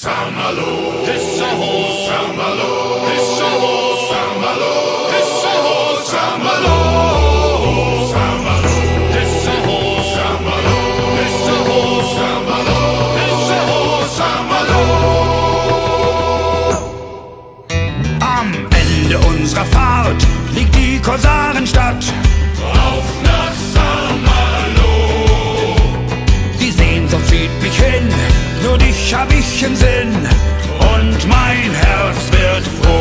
Saint-Malo, Saint-Malo, Saint-Malo, Saint-Malo, Saint-Malo, Saint-Malo, Saint-Malo. Am Ende unserer Fahrt liegt die Korsarenstadt. Auf nach Saint-Malo. Die Sehnsucht zieht mich hin, nur dich hab ich im Sinn und mein Herz wird froh.